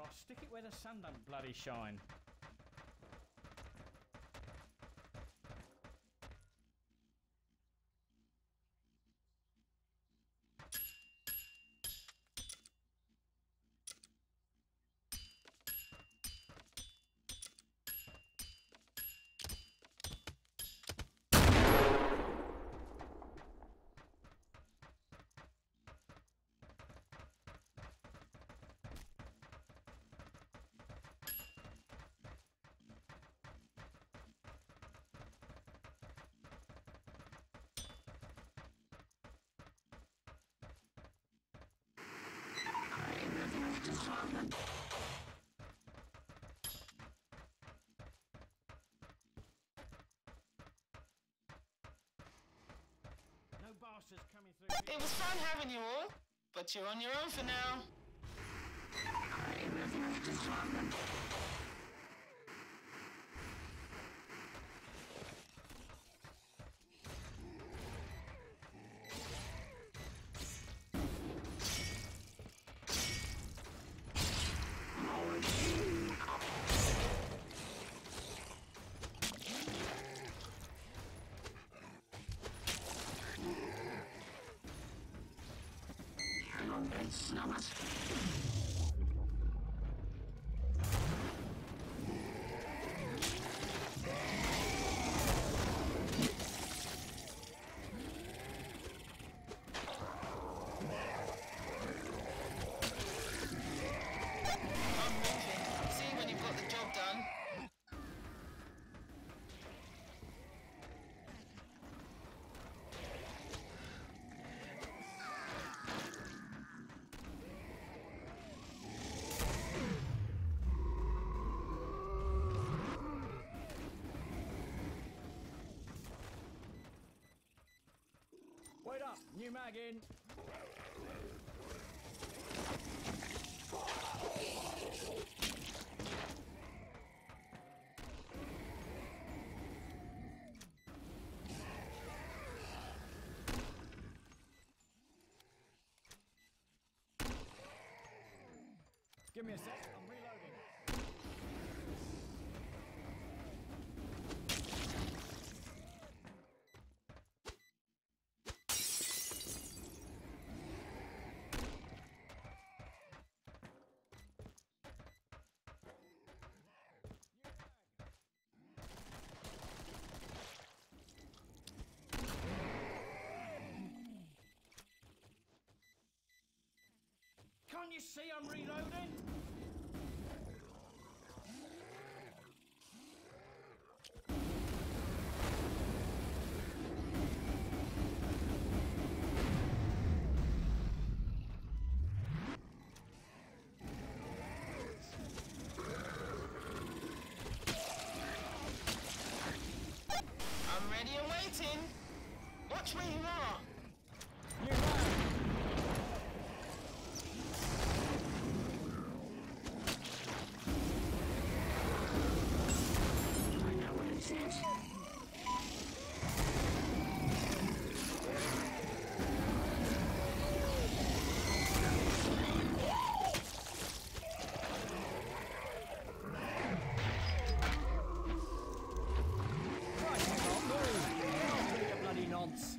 Stick it where the sun don't bloody shine. No bastards coming through here. It was fun having you all, but you're on your own for now. I'm moving. See when you've got the job done. Wait up, new mag in. Give me a sec, I'm reloading. Can't you see I'm reloading? I'm ready and waiting. Watch where you are. New mag. Right, you can't move. You bloody nonce.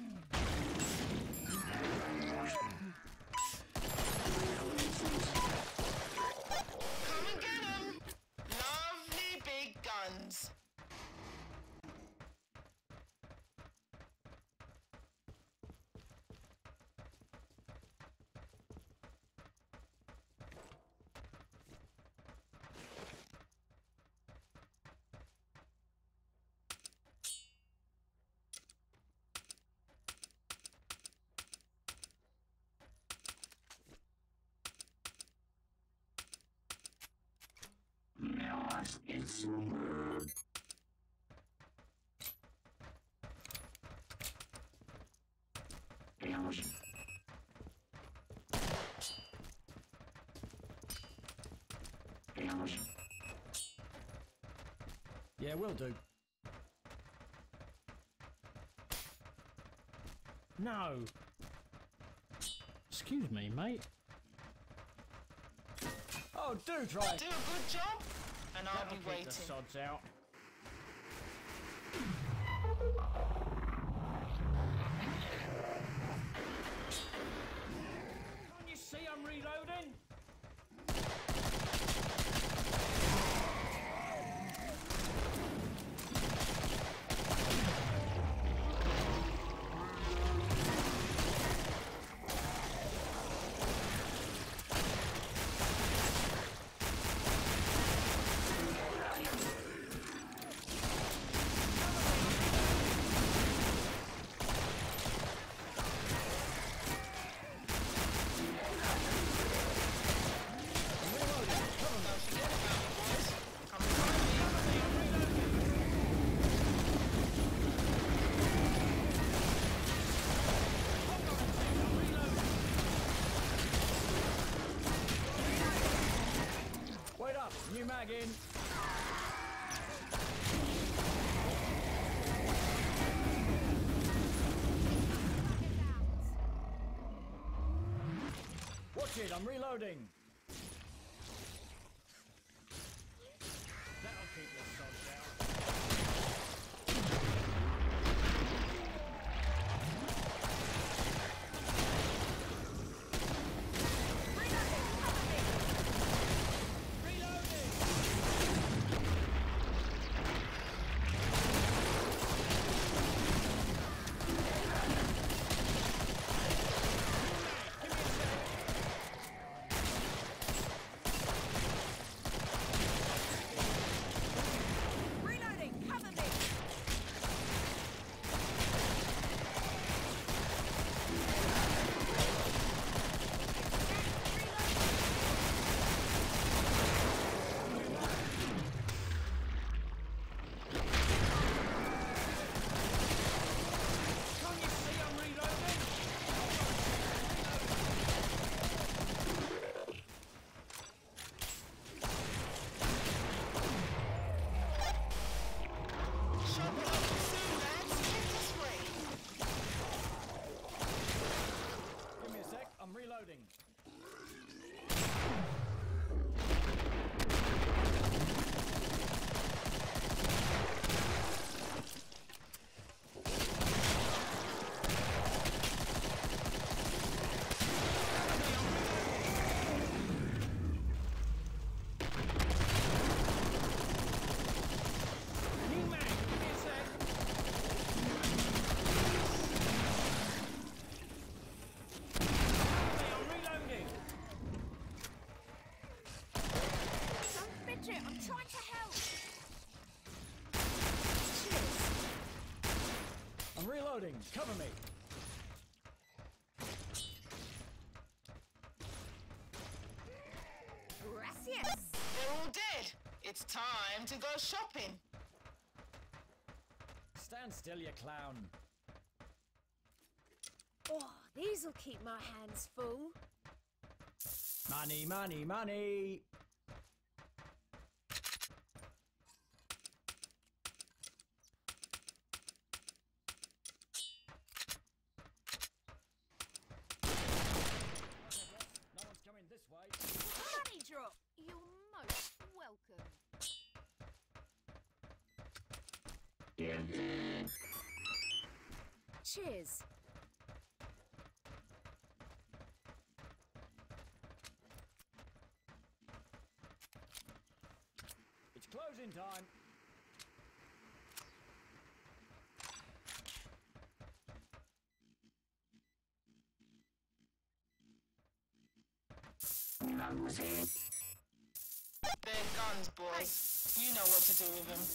Come and get 'em. Lovely big guns. Yeah, will do. No. Excuse me, mate. Oh, Oh, do try. Do a good job, and I'll That'll be keep waiting. the sods out. Can't you see I'm reloading? Wait up, new mag in. Watch it, I'm reloading. That'll keep the sods out. Reloading, cover me! Can't you see I'm reloading? Shop it up soon, lads. Get this way. Give me a sec, I'm reloading. New mag, give me a sec. I'm reloading. Don't fidget, I'm trying to help! I'm reloading. Cover me. Gracias! They're all dead. It's time to go shopping. Stand still, you clown. Oh, these'll keep my hands full. Money, money, money. No one's coming this way. Money drop! You're most welcome. Cheers. It's closing time. They're guns, boys. You know what to do with them.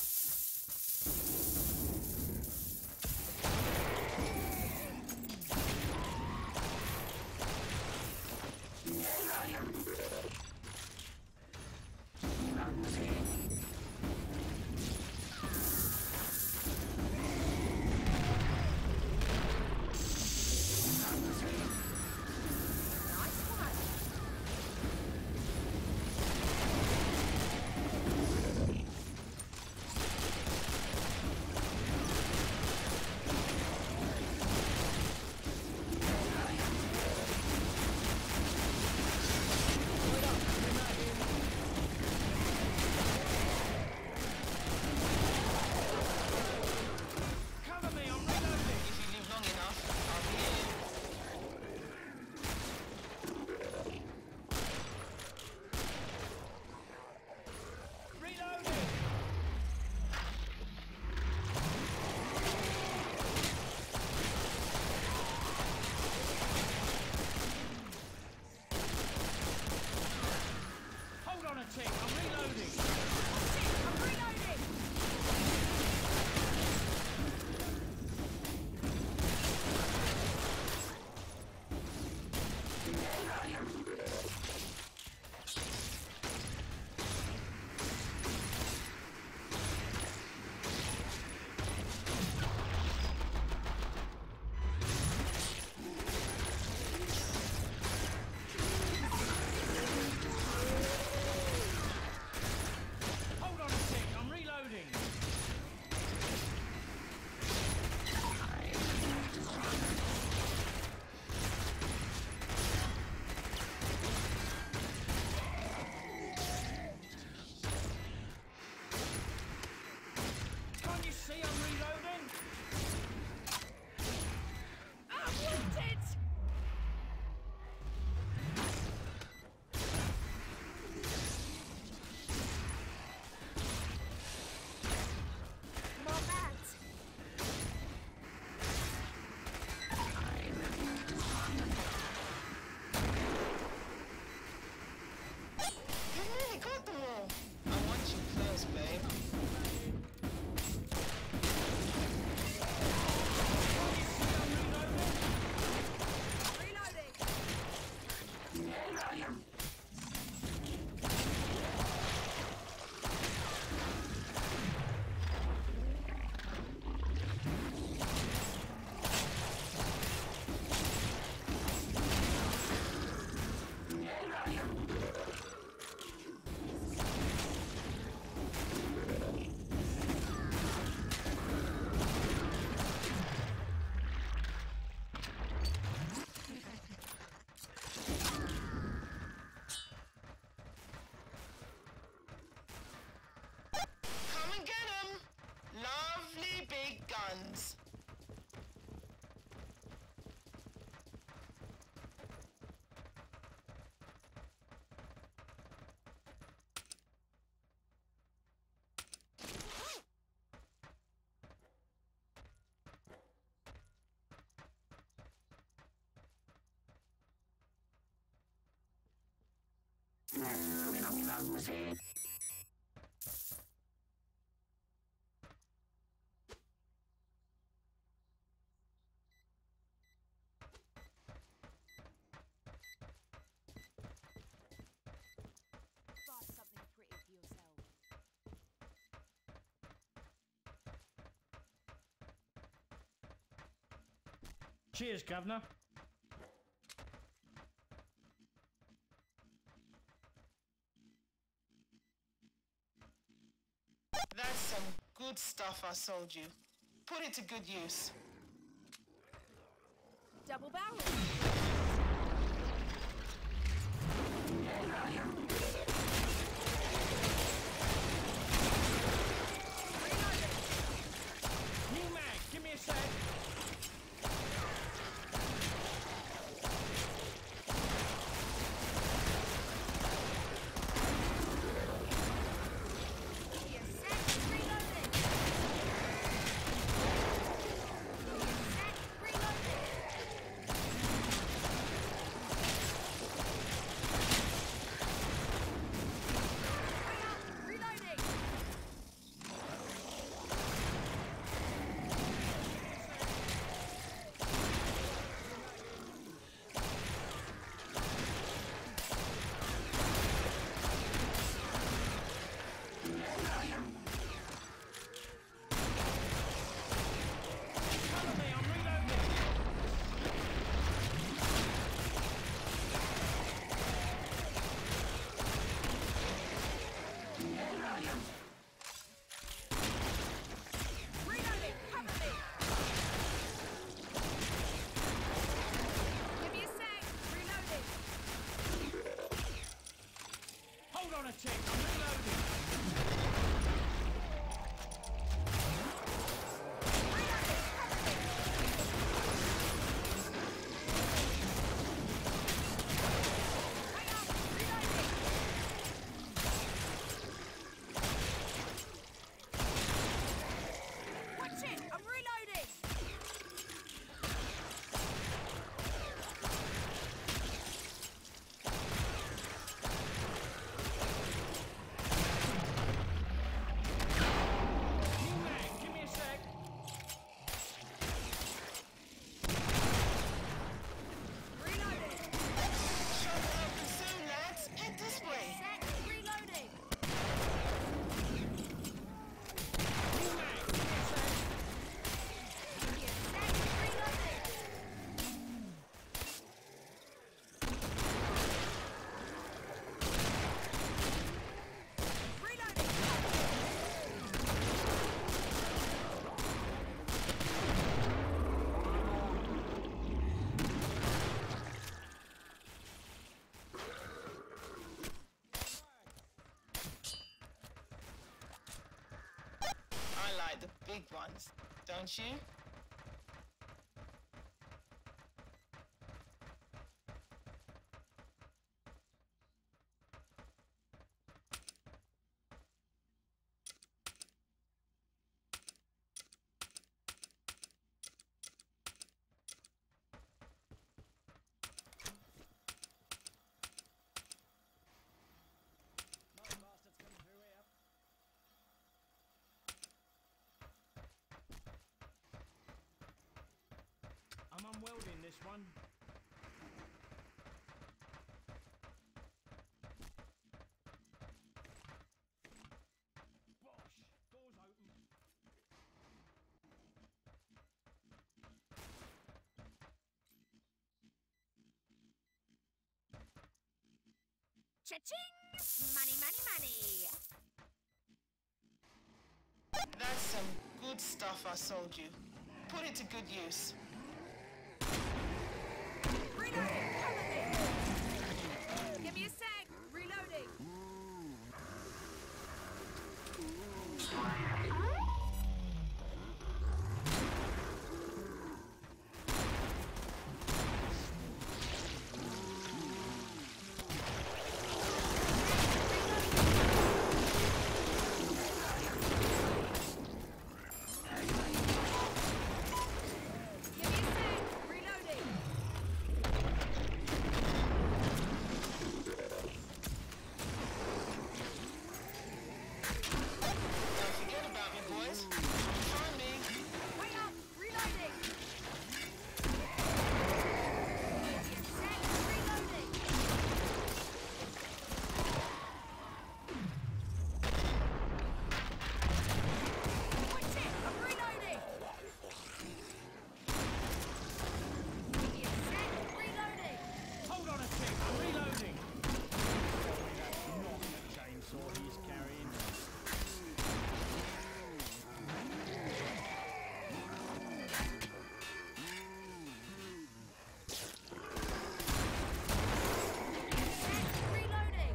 Nice one. tick. I'm reloading. I'm reloading! Hold on a tick. I'm reloading. Can't you see I'm reloading? I'm wounded! More bats! You really got them all. I want you close, babe. Reloading! Come and get them. Lovely big guns. Buy something pretty for yourself. Cheers, Governor. That's some good stuff I sold you. Put it to good use. Double barrel! New mag. Give me a sec. Yes, set, reloading! Set, reloading! Hurry up, reloading! Follow me. I'm reloading. Reloading! Cover me! Give me a sec! Reloading! Hold on a tick. I'm reloading. Reloading! Cover me! Hang on! Reloading! Watch it! I'm reloading! I like the big ones, don't you? No bastards come through here. I'm unwelding this one. Bosh! Doors open. Cha-ching! Money, money, money! That's some good stuff I sold you. Put it to good use. Reloading! Cover me! Give me a sec! Reloading! Give me a sec! Reloading! Don't forget about me, boys. Find me. Wait up! Reloading! Give me a sec! Reloading! Watch it! I'm reloading! Give me a sec! Reloading! Hold on a tick, I'm reloading. Sorry, that's not the chainsaw he's carrying. Sec! Reloading!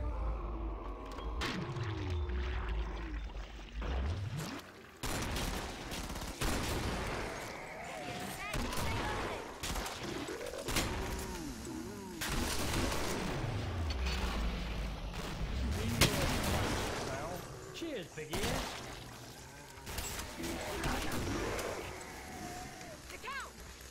Give me a sec! Reloading! In your face, pal. Cheers, big ear. Look out!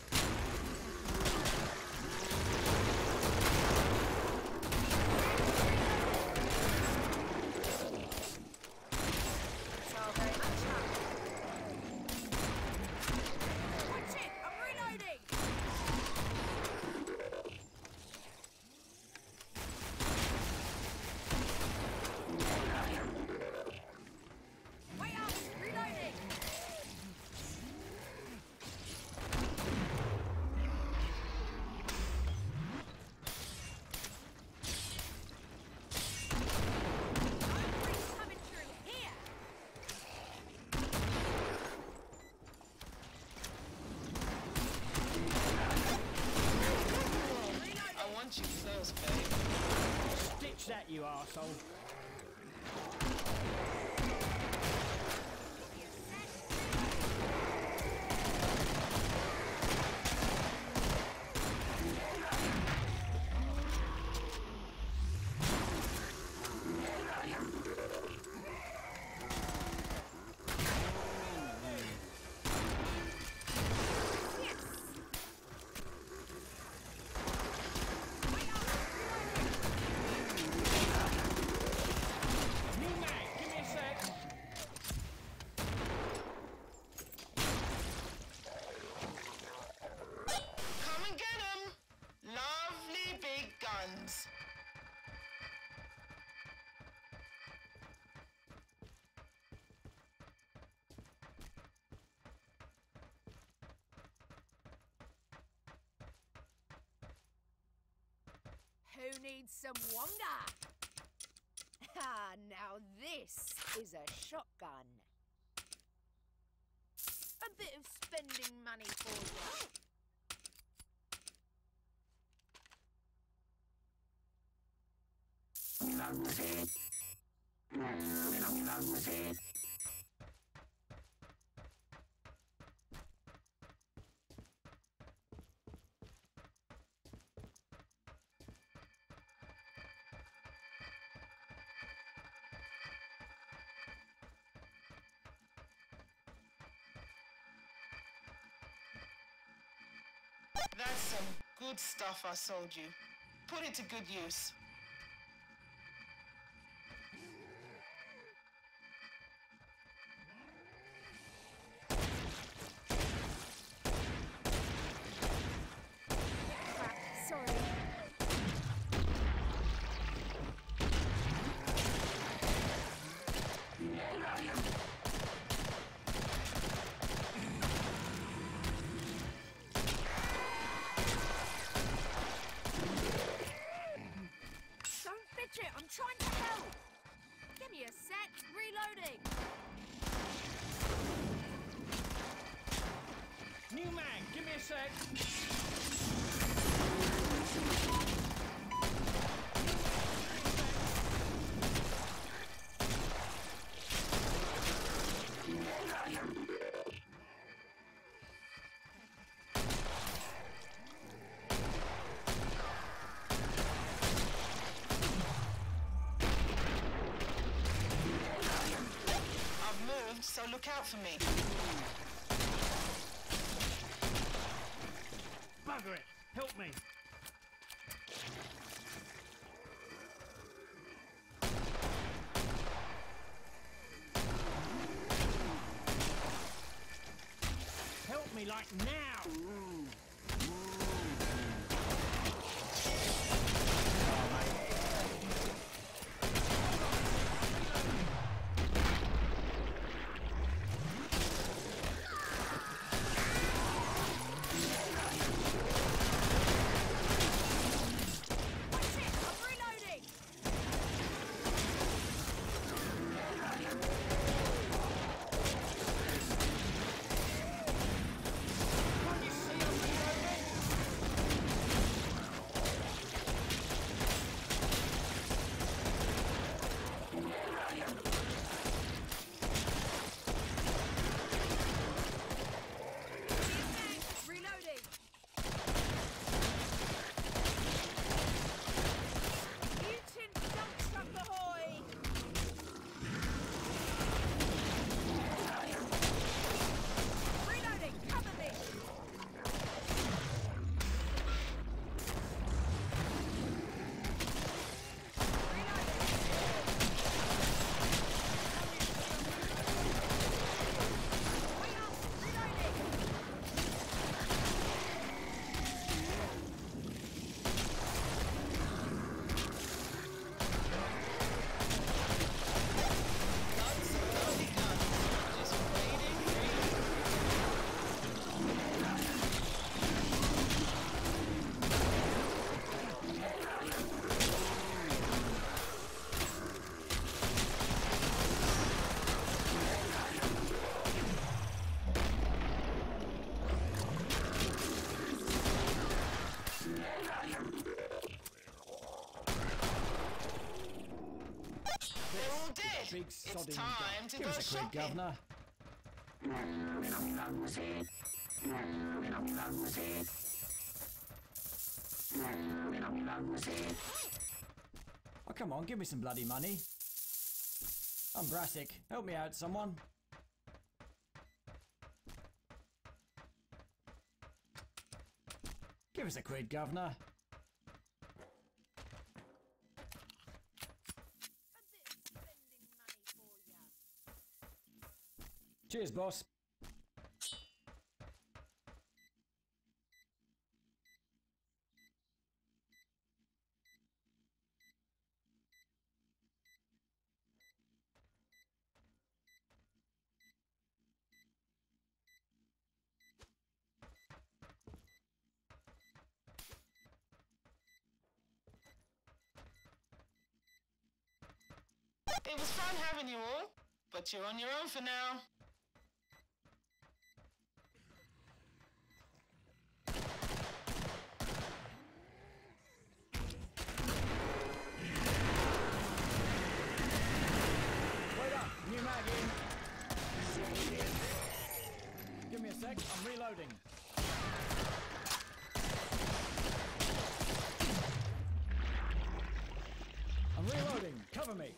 So very much fun. Watch it! I'm reloading! Wait up! Reloading! Nobody's coming through here! I want you close, babe. Stitch that, you arsehole. Give me a sec. Yes! Wait up! Reloading! New mag, give me a sec. Come and get 'em. Lovely big guns. Who needs some wonga? Ah, now this is a shotgun. A bit of spending money for you. That's some good stuff I sold you. Put it to good use. Crap, sorry. Don't fidget, I'm trying to help. Give me a sec, reloading. New mag, give me a sec. I've moved, so look out for me. Bugger it, help me. Help me like now. Watch it, I'm reloading. Can't you see I'm reloading? Reloading. Mutant dump truck ahoy! Reloading, cover me! Just waiting for you. They're all dead. Big It's sodding time to Give go us a quid, shopping. governor. Oh, come on, give me some bloody money. I'm Brassic. Help me out, someone. Give us a quid, governor. A bit of spending money for ya. Cheers, boss. It was fun having you all, but you're on your own for now. Wait up, new mag in. Give me a sec, I'm reloading. I'm reloading, cover me.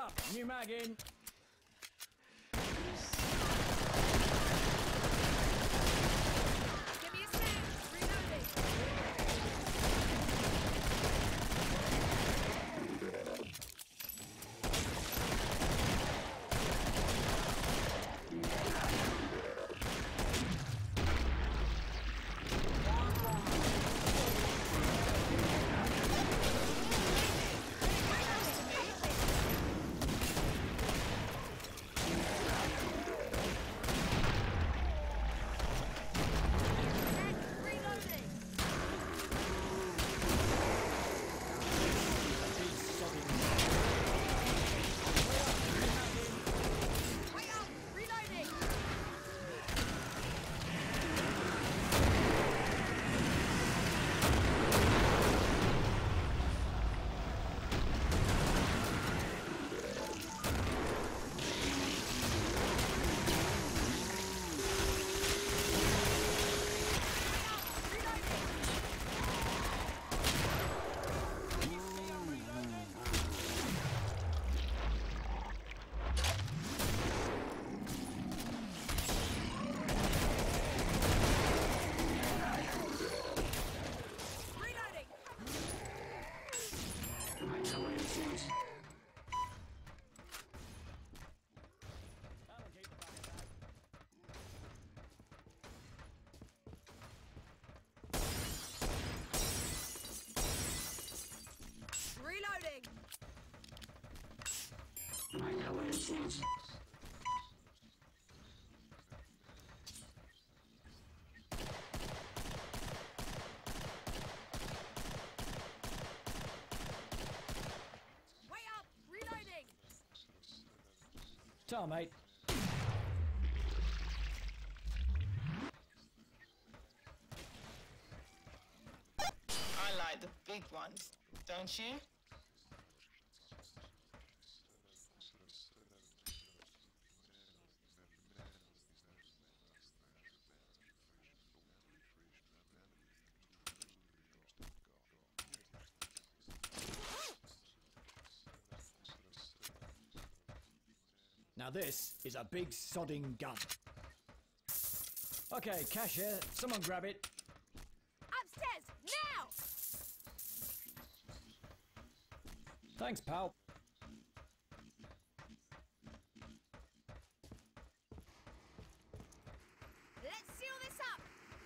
up. New mag in. Give me a sec. Reloading. Reloading. Wait up. Reloading. Reloading. That'll keep the bucket out. Reloading. Wait up. Reloading. Ta, mate. I like the big ones, don't you? Now this is a big sodding gun. Okay, cash here. Someone grab it. Upstairs. Now. Thanks, pal. Let's seal this up.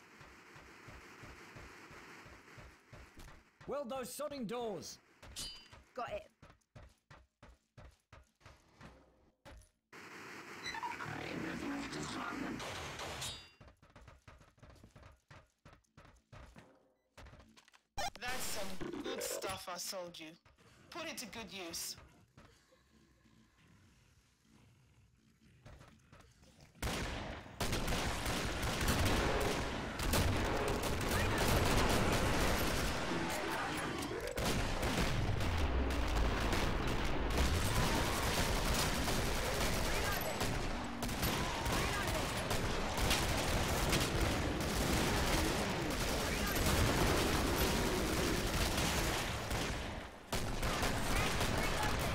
Weld those sodding doors. Got it. That's some good stuff I sold you. Put it to good use. Reloading.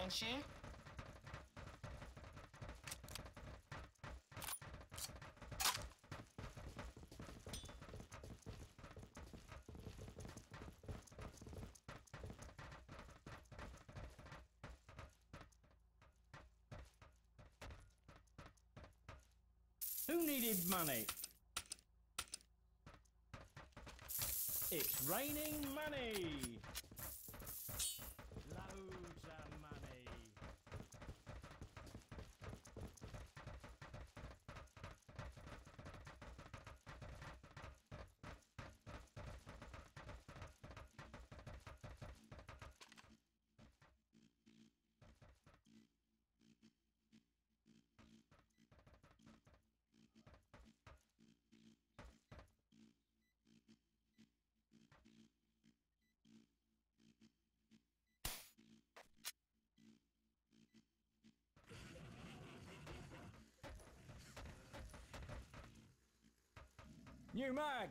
don't you? Who needed money? It's raining money! Loads of money. New mag!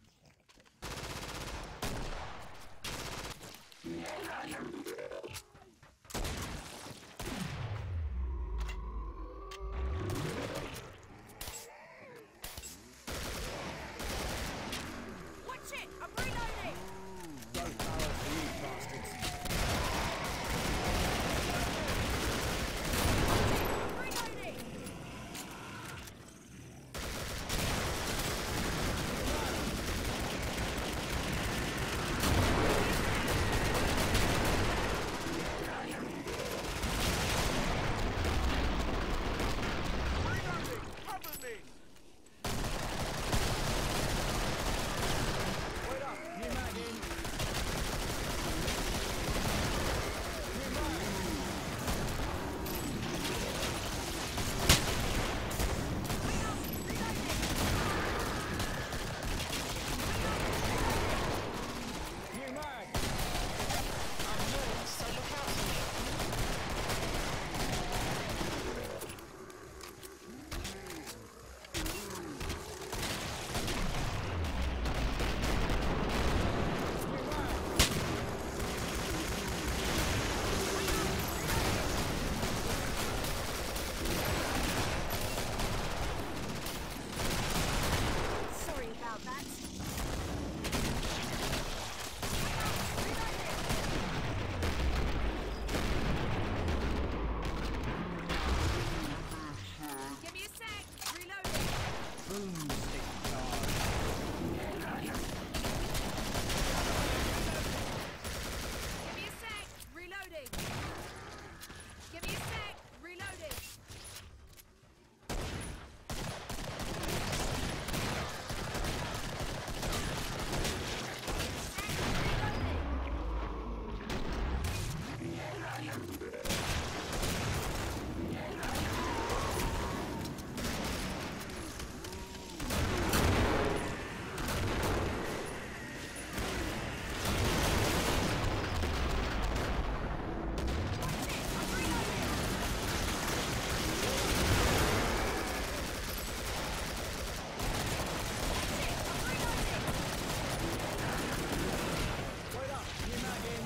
Watch it! I'm reloading! Don't barrel for you bastards. I'm reloading! Wait up! New mag in! New mag! New mag! I'm new, so look out for me. New mag! Sorry about that. Give me a sec. Reloading. Boomstick charge. Give me a sec. Reloading. Give me a sec. Reloading. Wait up! New mag in!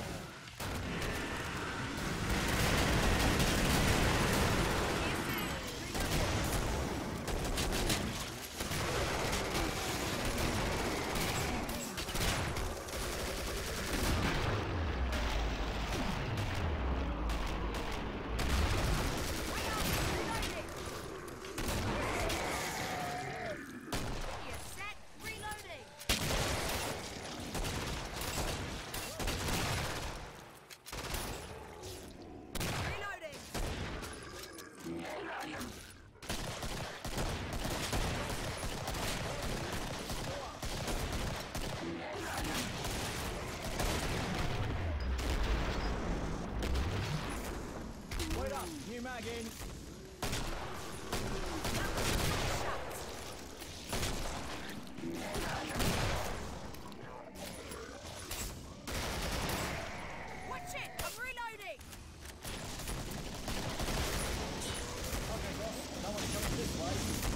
Wait up! New mag in! Watch it! I'm reloading! Okay, boss. No one's coming this way.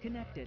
disconnected.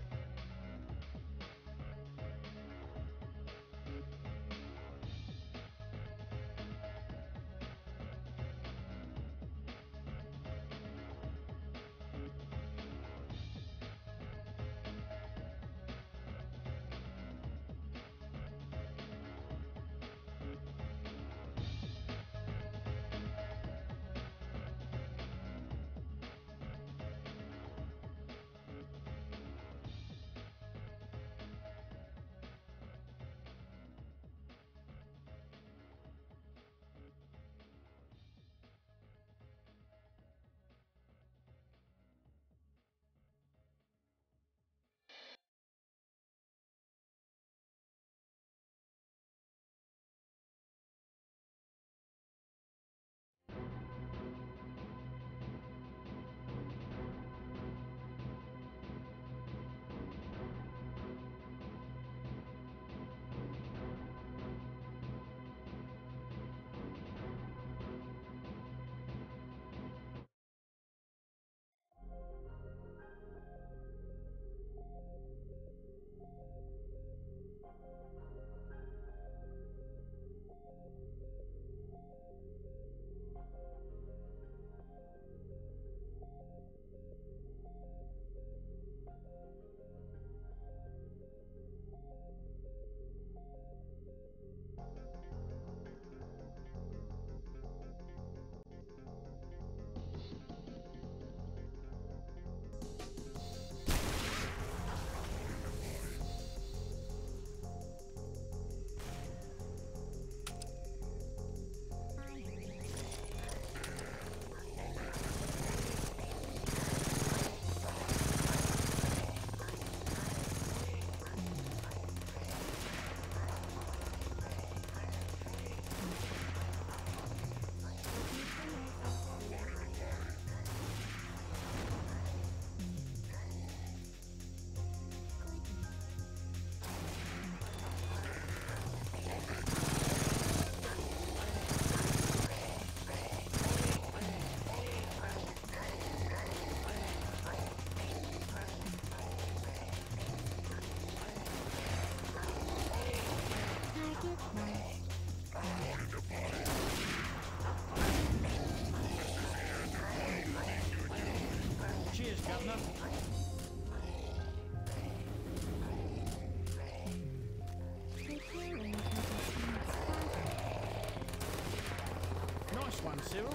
Cheers, Governor. Nice one, Cyril.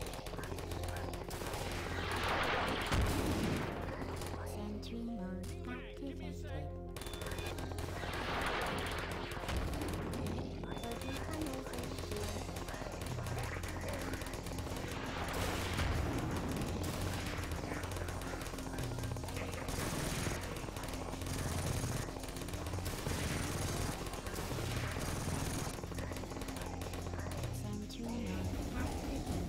Sentry mode activated. Loading conversation. Sentry mode activated.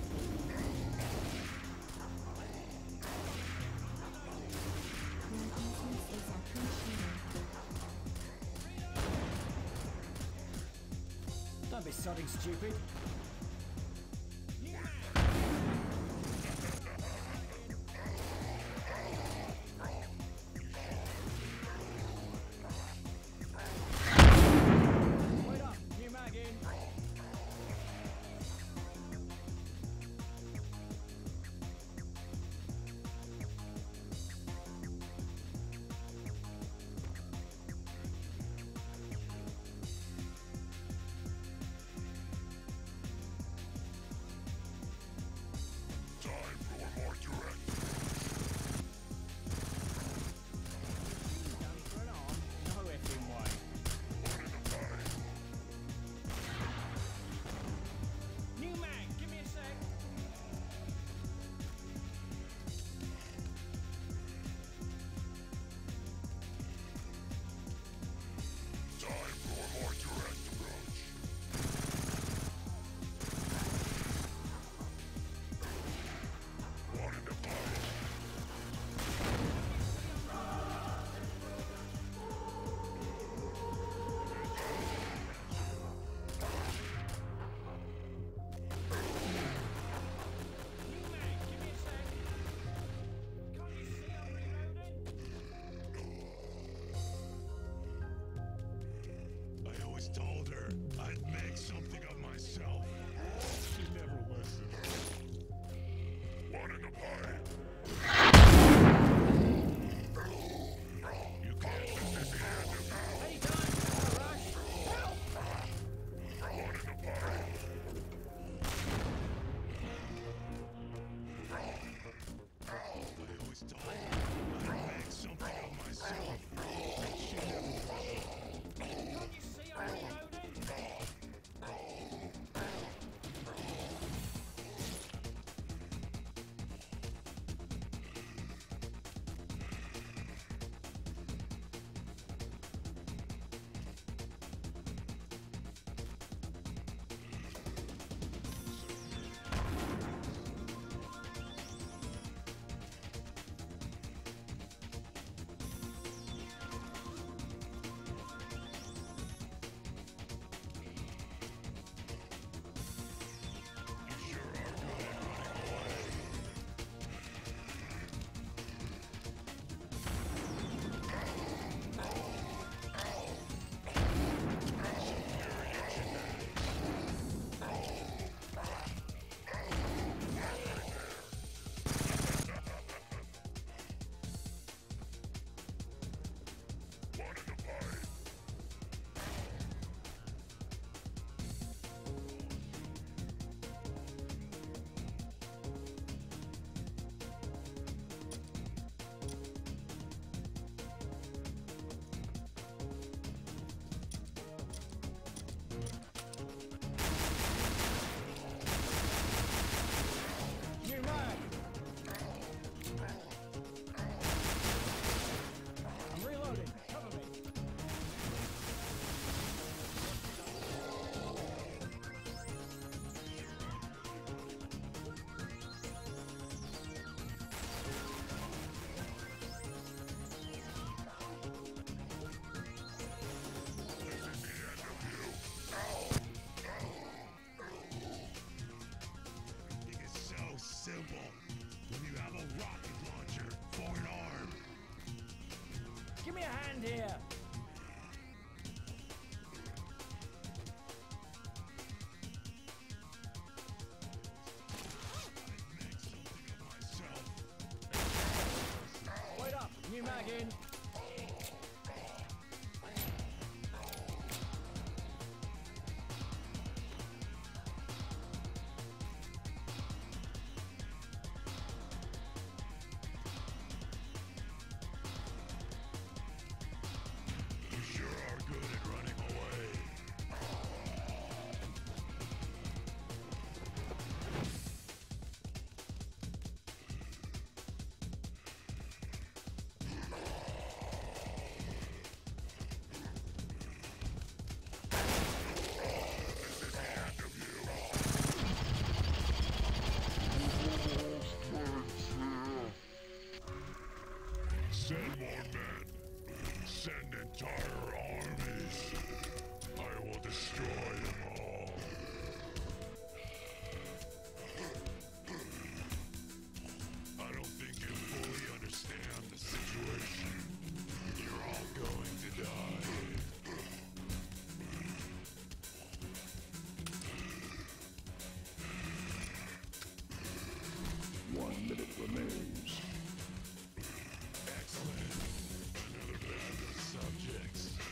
Your presence is appreciated. Don't be sodding stupid. Wait up, new mag in. stall. I make something of myself. Can't you see I'm reloading? New mag! I'm reloading. Cover me. It's so simple. When you have a rocket launcher for an arm. Give me a hand here. Make something of myself. Wait up. New mag in. You sure are good at running away. Send more men. Send entire armies. I will destroy them all. I don't think you fully understand the situation. You're all going to die. 1 minute remains. Excellent. Another band of subjects.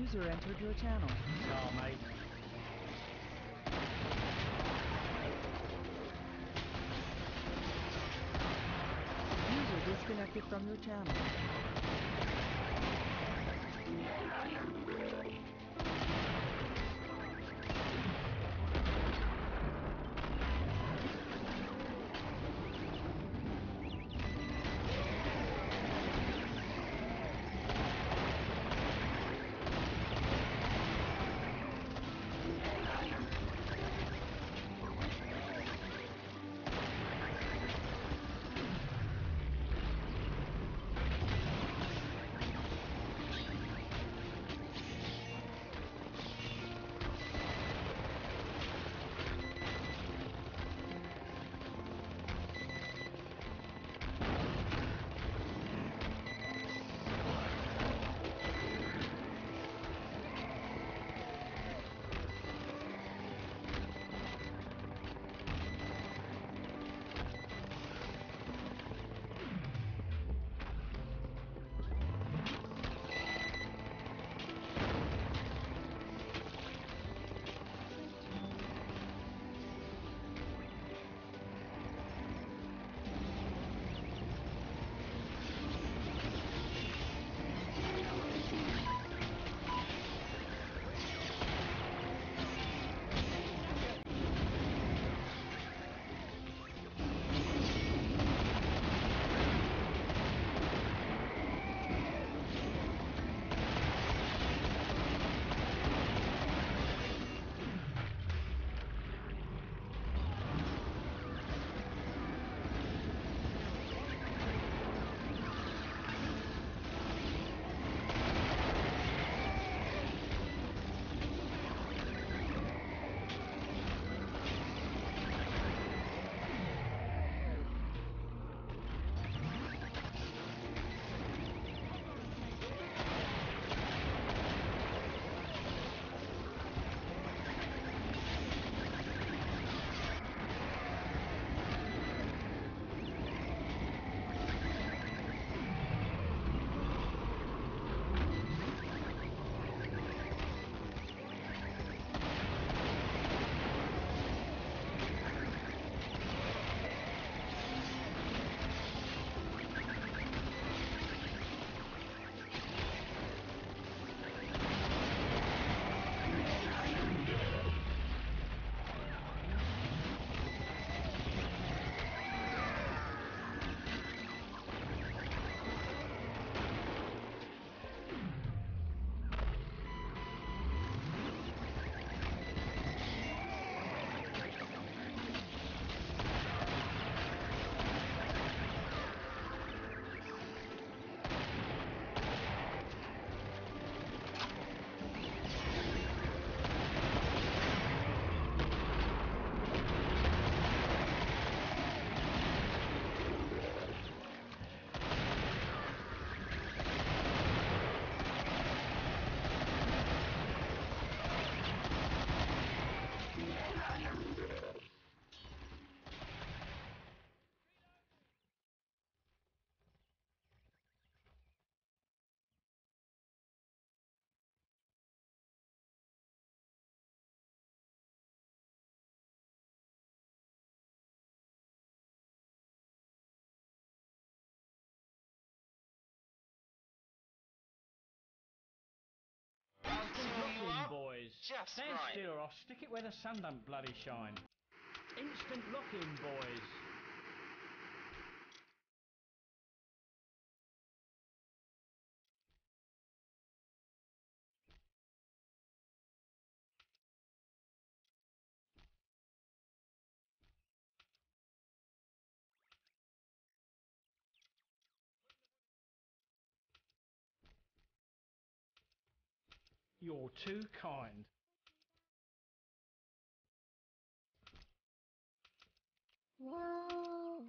User entered your channel. Oh, mate. User disconnected from your channel. Lock-in, boys. Just Stand right. still or I'll stick it where the sun don't bloody shine. Instant lock-in, boys. You're too kind. Whoa.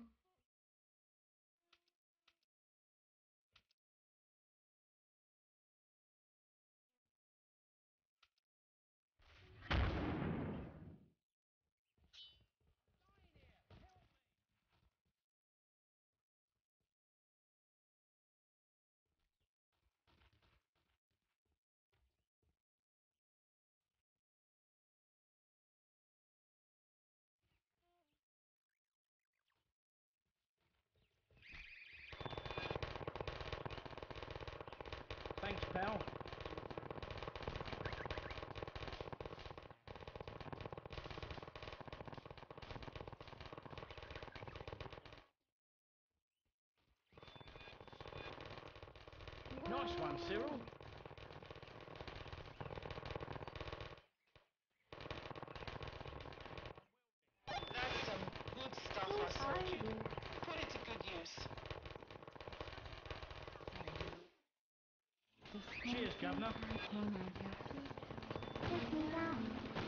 Nice one, Cyril. That's some good stuff I sold you. Put it to good use. Cheers, Governor. Can I help you? Take me down.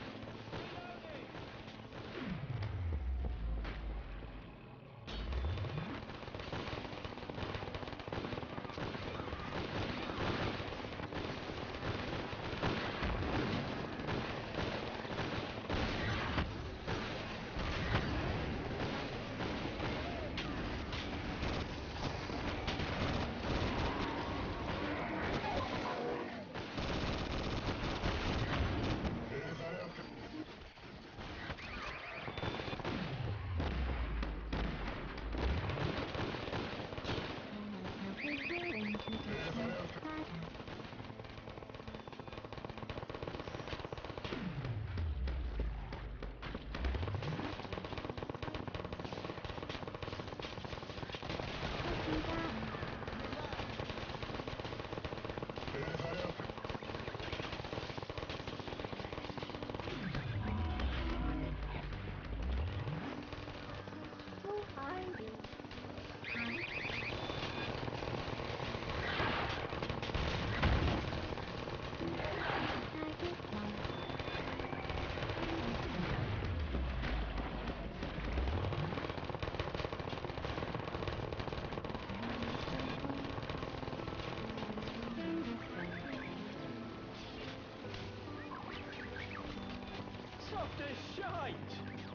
Soft as shite.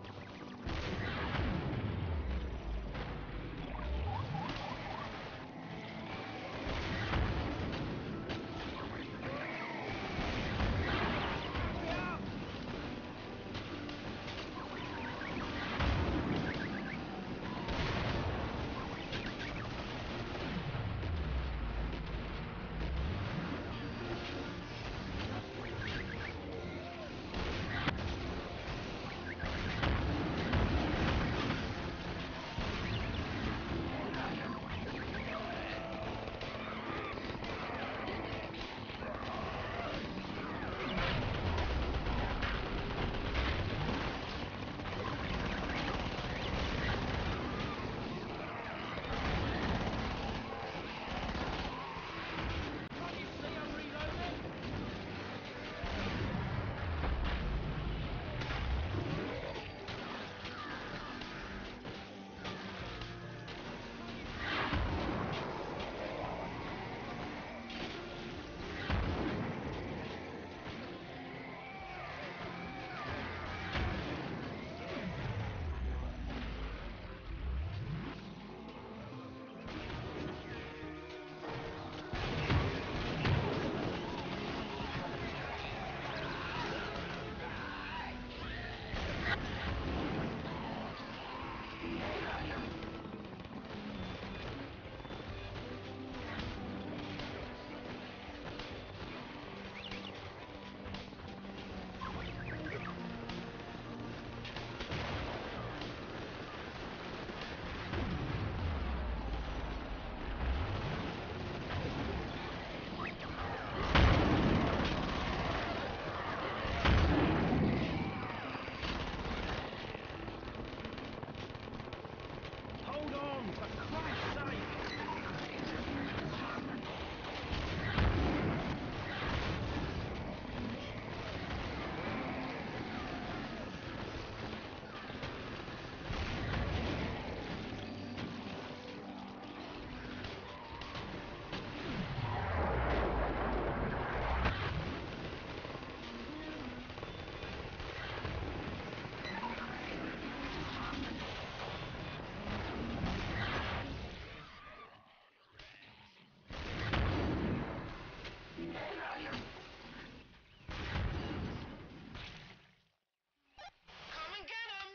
Come and get 'em.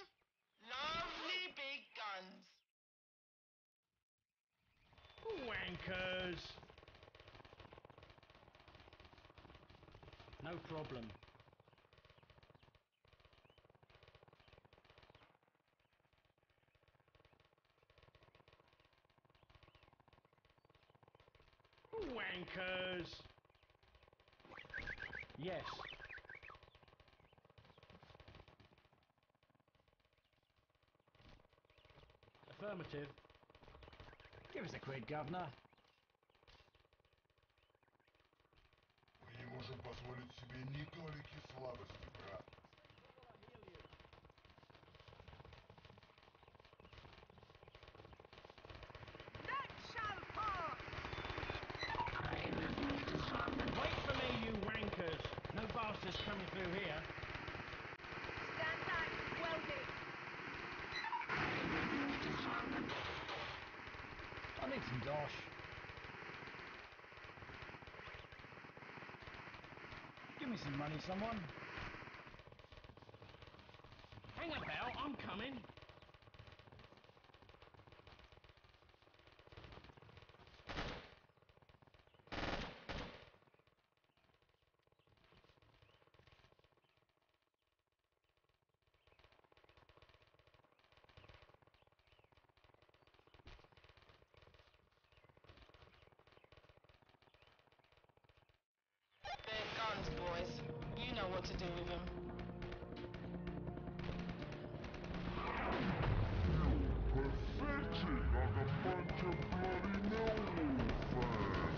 Lovely big guns. Wankers. No problem. wankers! Yes. Affirmative. Give us a quid, governor. Мы не можем позволить себе ни толики слабости, брат. Wait for me, you wankers! No bastards coming through here. Stand back. Welded. I need some dosh. Give me some money, someone. Hang about, I'm coming. Big guns, boys. You know what to do with them. Pathetic, like a bunch of bloody Millwall fans.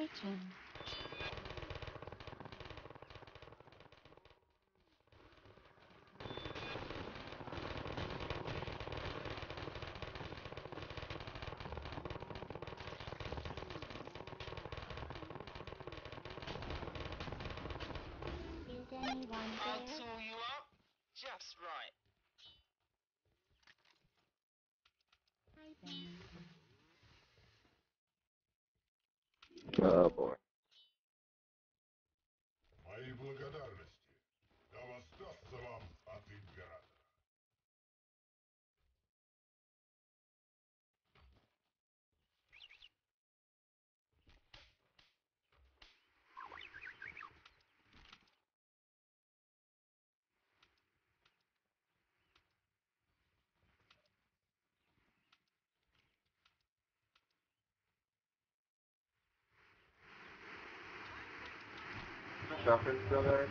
kitchen. Is anyone I'll there? tool you up just right. Hi, Ben. Oh boy. Мои благодарности. Да воздастся вам от императора. Shotgun still there?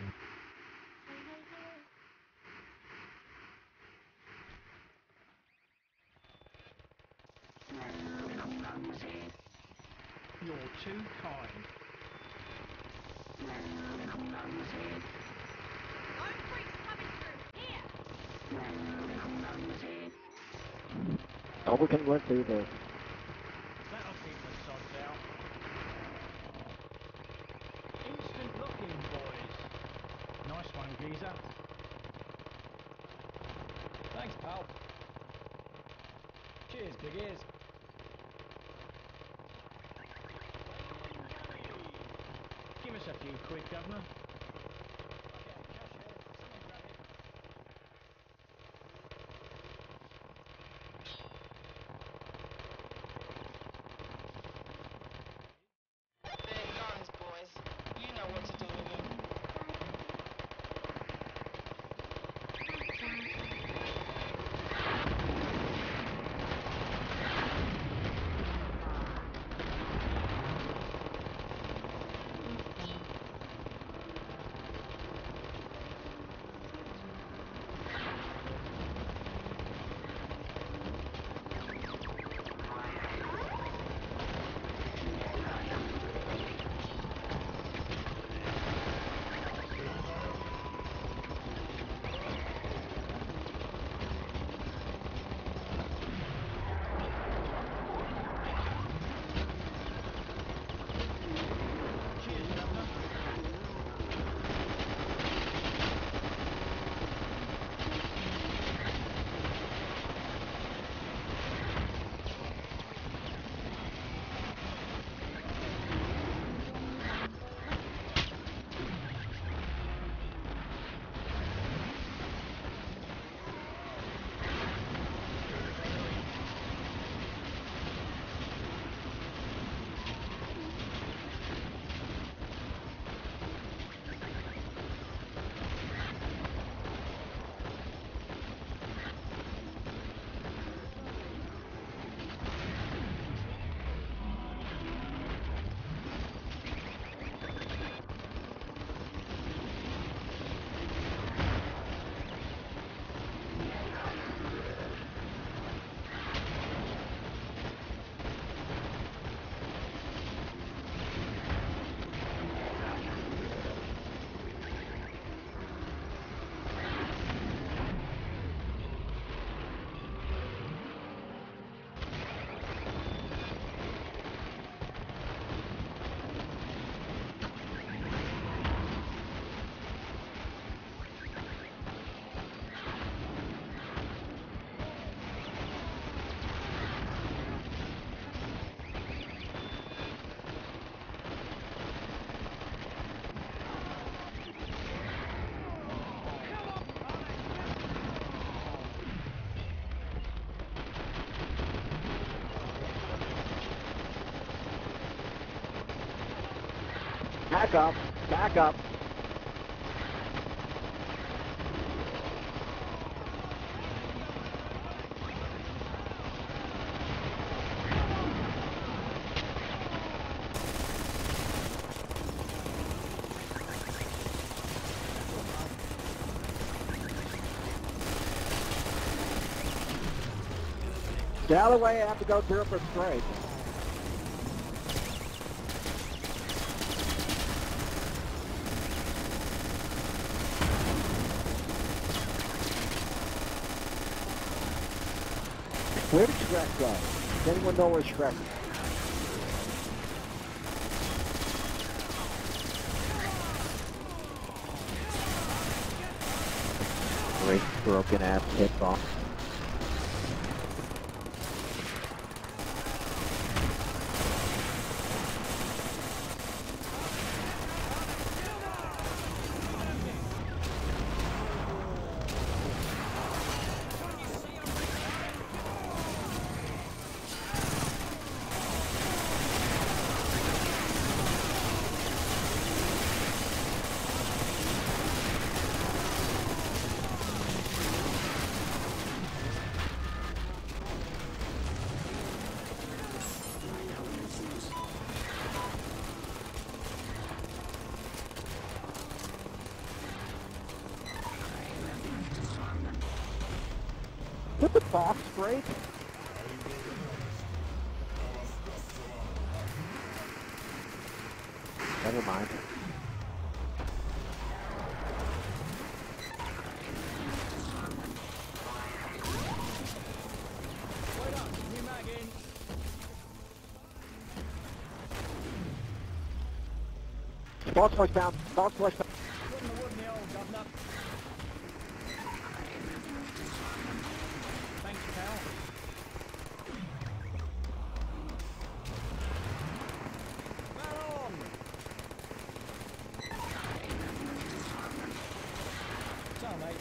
You're too kind. Oh, we can work through this. That'll keep the sods out. Instant locking, boys. Nice one, geezer. Thanks, pal. Cheers, big ears. Give us a few quid, governor. They're guns, boys. You know what to do with them. Cheers, governor. Back up! Back up! Galloway, I have to go through for straight. Where did Shrek go? Does anyone know where Shrek is? Great broken ass hitbox. Did the box break? Never mind. Wait up, new mag in. Box flush down. Box flush down. Putting the wood in the old governor. Thanks, pal. Baron! So, mate.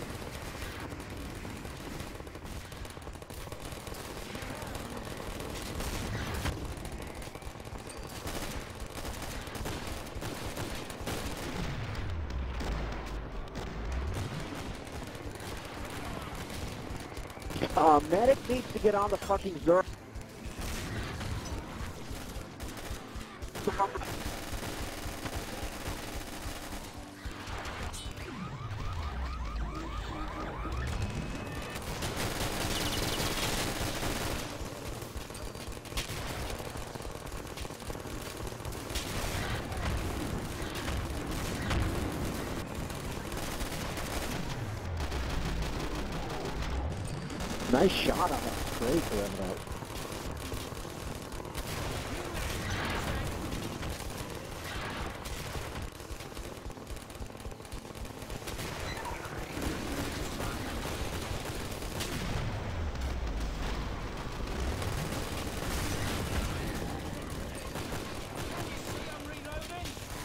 Medic needs to get on the fucking Zerg. Nice shot on that spray for him, though. I'm reloading.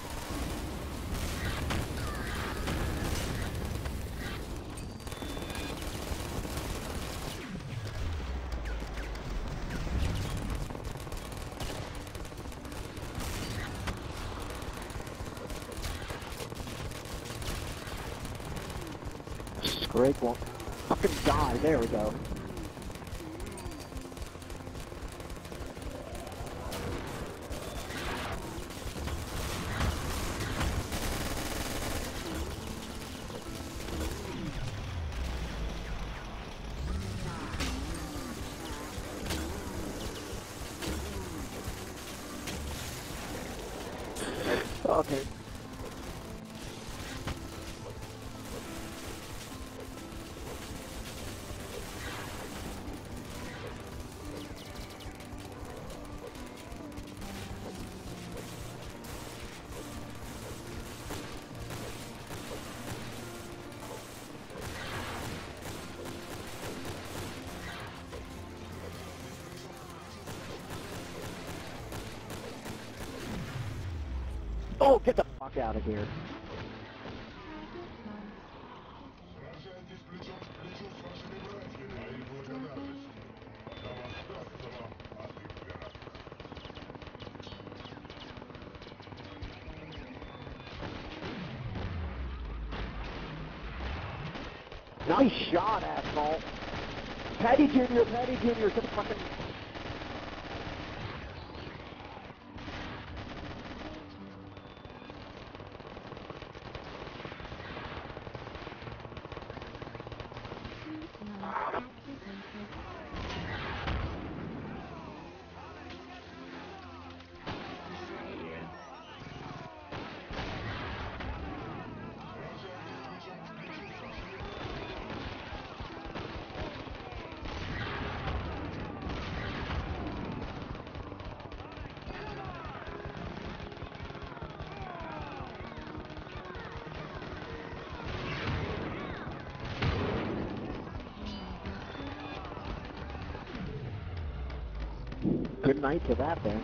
Scrape won't fucking die. There we go. Okay. Oh, get the fuck out of here. Nice shot, asshole. Petty Jr., get the fucking... Good night to that then.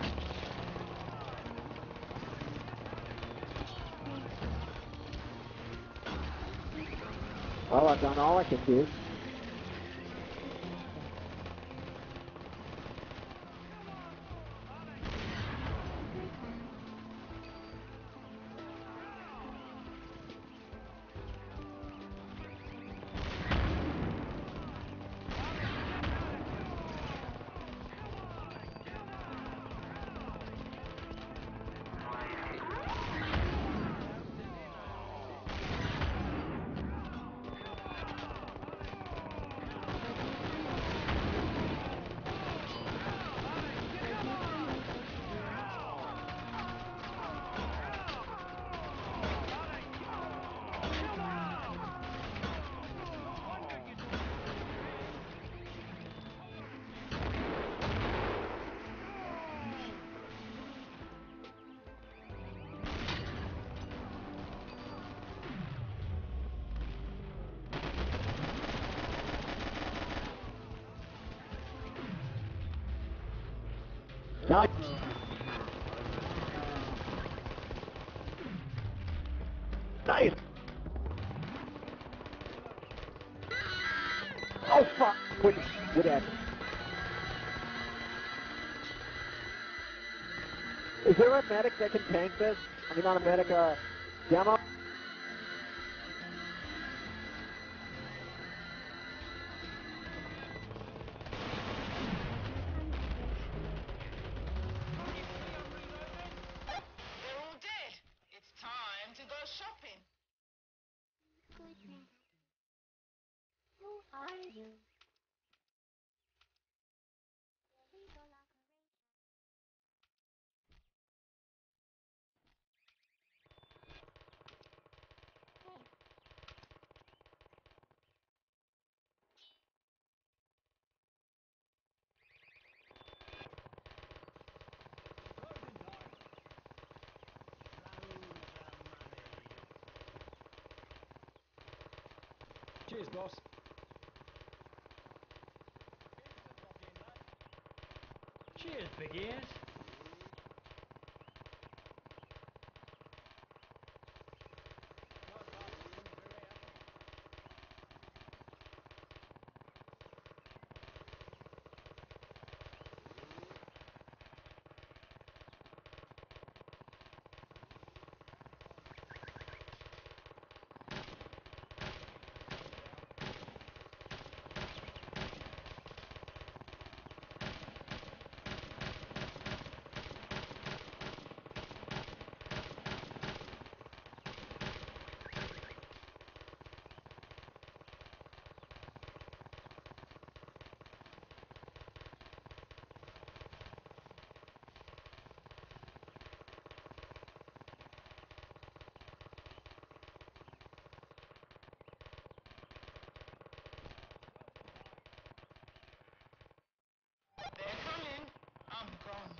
Well, I've done all I can do. Nice. Nice. Oh fuck! What happened? Is there a medic that can tank this? I mean, not a medic, demo? They're all dead. It's time to go shopping. Goodness. Who are you? Cheers, boss. Cheers, big ears. They're coming. I'm gone.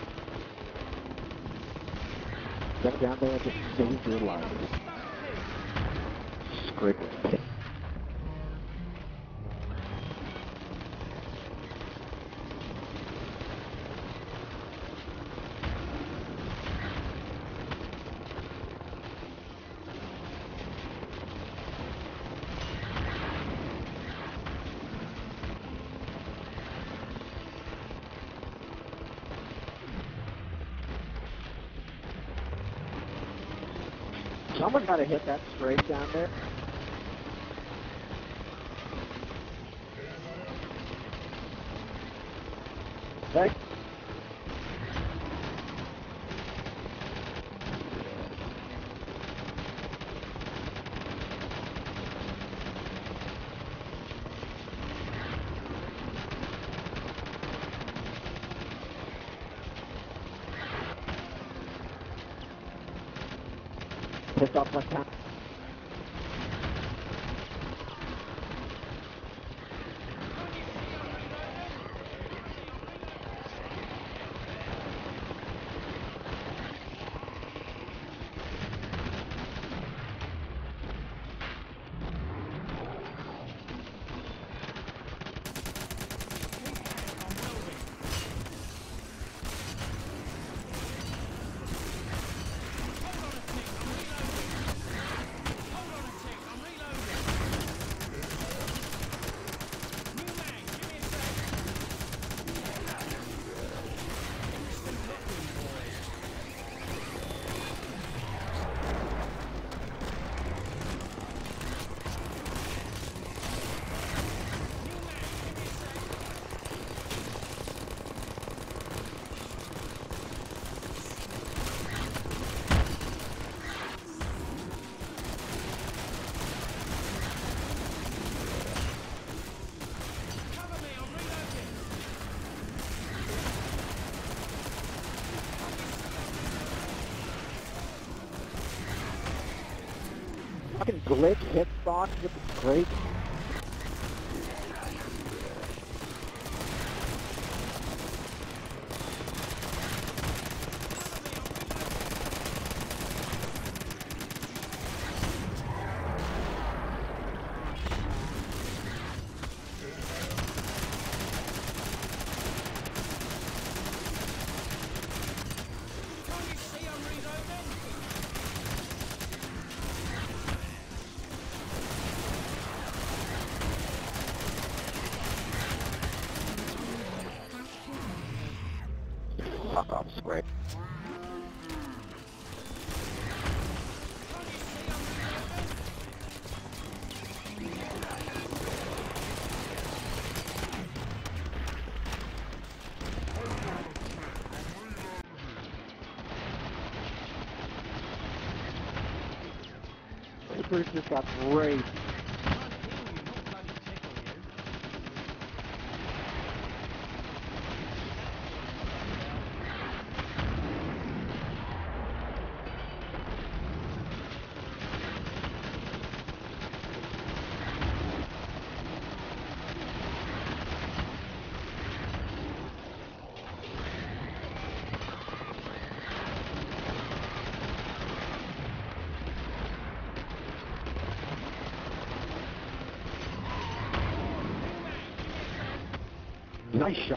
Get down there and just save your life. great. Someone got to hit that straight down there. Thanks. Pissed off left hand. Fucking glitch hitbox with the great. Fuck off, Square. Supers just got great. Nice shot.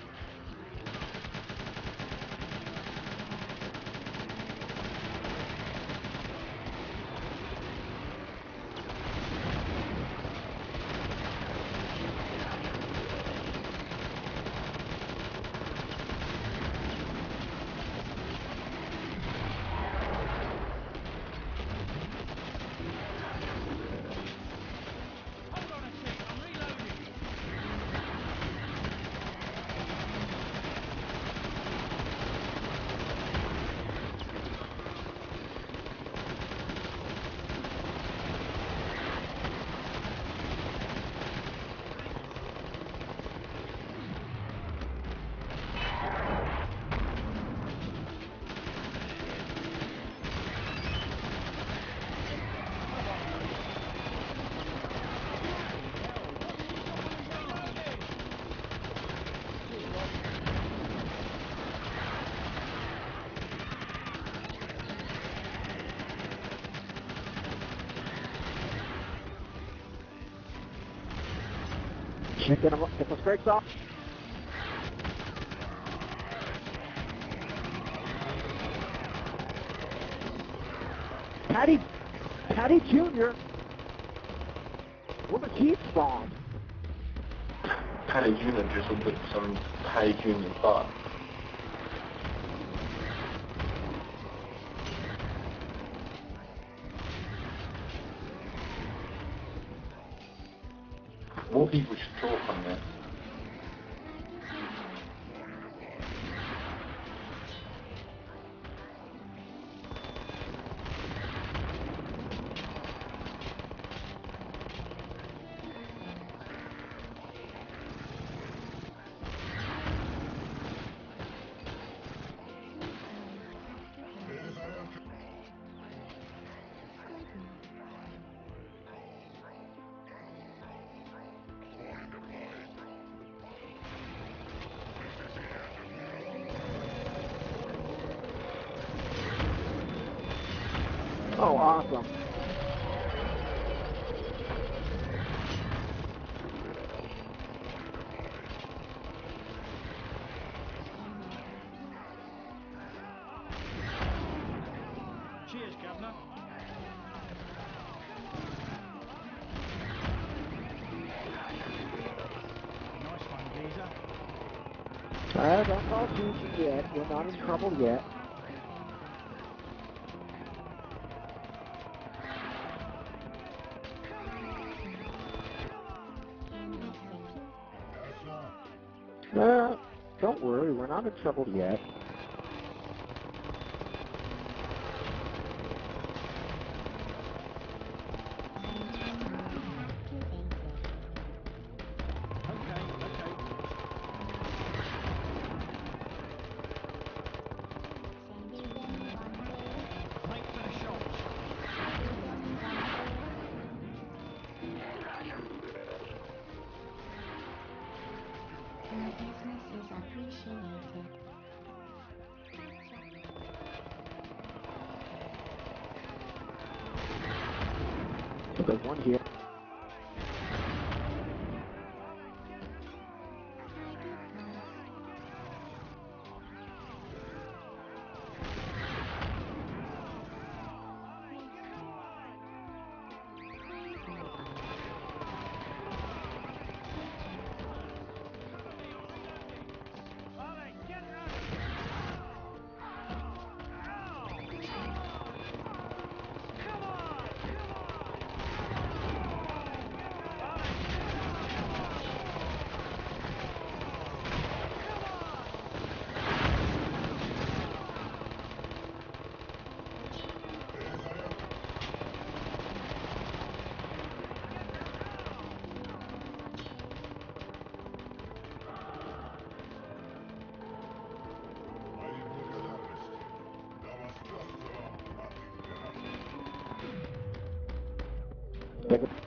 Get those crates off. Patty Jr. Where the Chief spawned? Patty Jr. just with some Patty Jr. thought. More people should talk on that. Oh, awesome. Cheers, Governor. Nice one, geezer. Don't call attention yet. We're not in trouble yet. Don't worry, we're not in trouble yet. Make for the shops. Your business is appreciated. There's one here. Take it.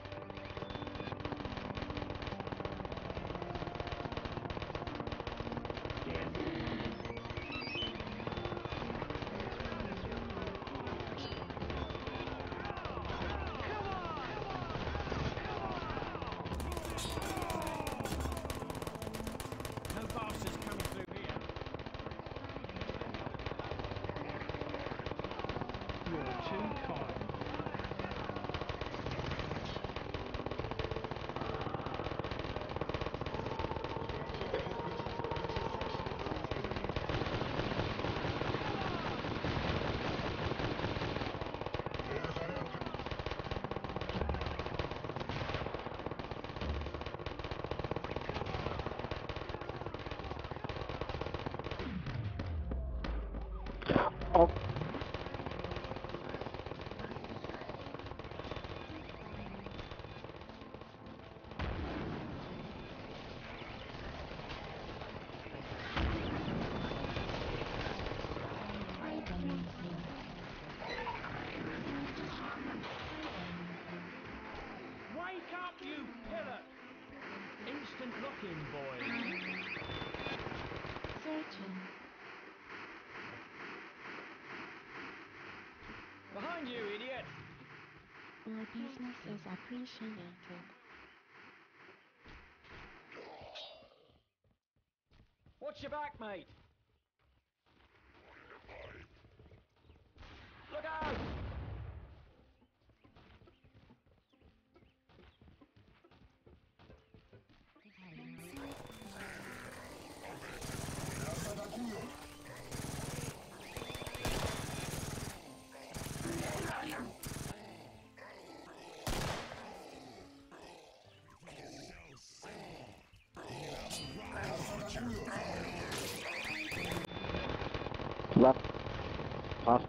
No bastards coming through here. You're too kind. Oh. Wake up, you pillock! Instant lock-in, boy. Searching. Behind you, idiot! Your business is appreciated. Watch your back, mate. Look out! Left. Past.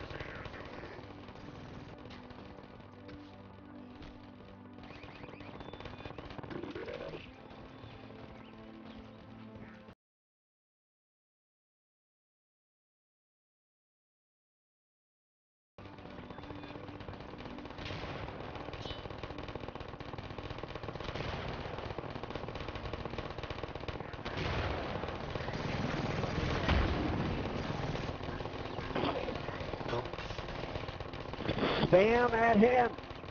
Spam at him!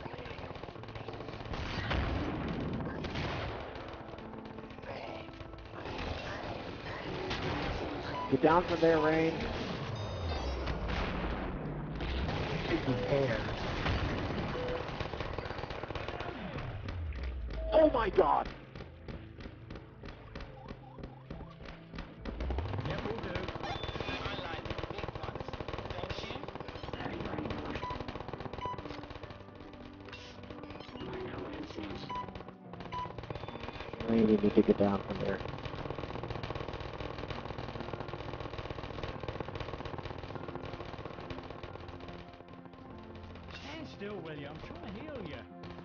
Get down from there, Rain. Oh my god! Yeah, we'll do. I like the big ones, don't you? Rain, you need to get down from there. Stand still, will you? I'm trying to heal you.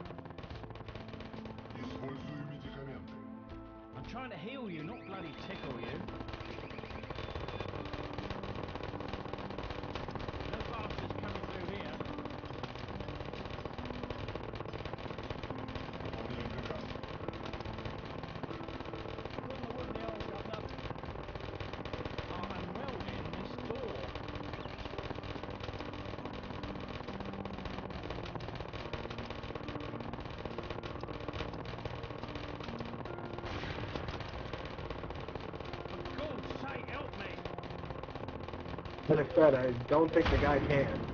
Использую медикаменты. I'm trying to heal you, not bloody tickle you. No bastards coming through here. What in the world, the hell, governor? I'm welding this door. For God's sake, help me! Like I said, I don't think the guy can.